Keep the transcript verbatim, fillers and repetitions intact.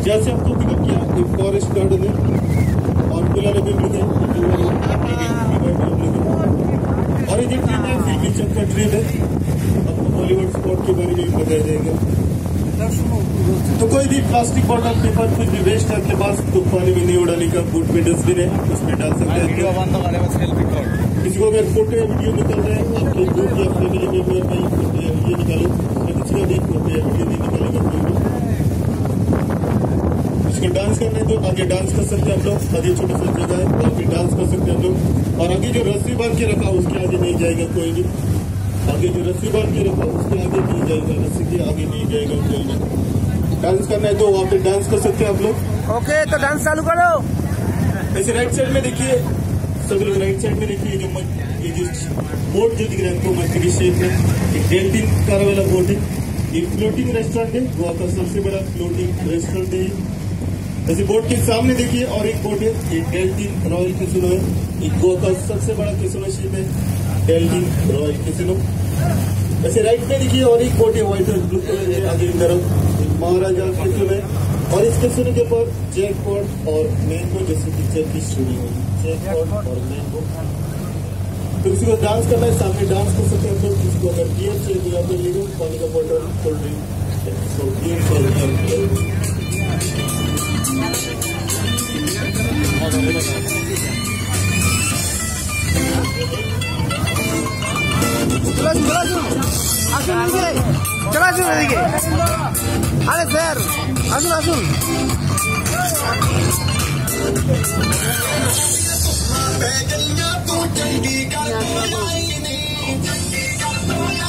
जैसे हमको पिकअप किया एक फॉरेस्ट गार्डन है और पिलाने भी मिल गए और ये जो ट्रेन है फिल्मी चक्कर ट्रेन है। आपको बॉलीवुड स्पॉट के बारे में बताया जाएगा। तो कोई भी प्लास्टिक बॉटल पेपर कुछ भी वेस्ट है आपके पास तो पानी में नहीं उड़ाने का बूट में डस्टबिन है उसमें डाल सकते हैं। किसी को अगर फोटो या वीडियो निकल रहे हैं आपके ग्रुप या फैमिली मेंबर का फोटो या वीडियो निकालो किसी का भी फोटो या वीडियो नहीं निकालेगा कोई भी। इसको डांस करना है तो आगे डांस कर सकते हैं आप लोग। आगे छोटी सी जगह है वहाँ पे डांस कर सकते हैं आप लोग। और आगे जो रस्सी बांध के रखा उसके आगे नहीं जाएगा कोई भी। आगे जो रस्सी बांध के रखा उसके आगे नहीं जाएगा रस्सी के आगे नहीं जाएगा कोई भी। डांस करना है तो वहाँ पे डांस कर सकते हैं आप लोग। ओके तो डांस चालू करो। ऐसे राइट साइड में देखिए सब लोग राइट साइड में देखिए जो ये जो बोर्ड जो दिख रहा है आपको मछली की शेप में एक डेल्टिन कार वाला बोर्ड है। एक फ्लोटिंग रेस्टोरेंट है गोवा का सबसे बड़ा फ्लोटिंग रेस्टोरेंट है। ऐसे बोर्ड के सामने देखिए और एक बोर्ड है एक डेल्टिन रॉयल कैसिनो है। एक गोवा का सबसे बड़ा कैसिनो शिप है डेल्टिन रॉयल कैसिनो। ऐसे राइट में देखिए और एक बोर्ड है व्हाइट और ब्लू कलर है आगे की तरफ महाराजा कैसिनो है। और इस कैसिनो के ऊपर जैकपॉट और मैंगो जैसे पिक्चर की शूटिंग होगी। जैकपॉट और मैंगो तो किसी को डांस करना है सामने डांस कर सकते हैं आप लोग। किसी को अगर बियर चाहिए तो यहाँ पे ले लो पानी का bottle cold drink so beer चला আসুন এদিকে আরে স্যার আসুন আসুন Begging you to take the